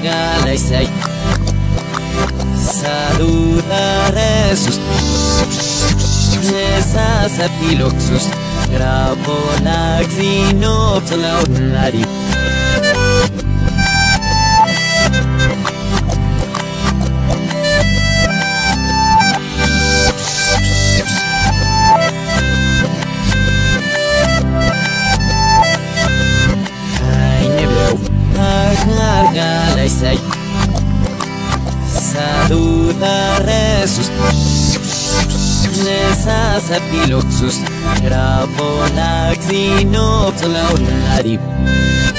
Galaisai Saludare sus Nesas epiloxus Grapolaxinopsolaunari Galaisai Saludare sus Nesas epiloxus Grapolaxinopsolaunari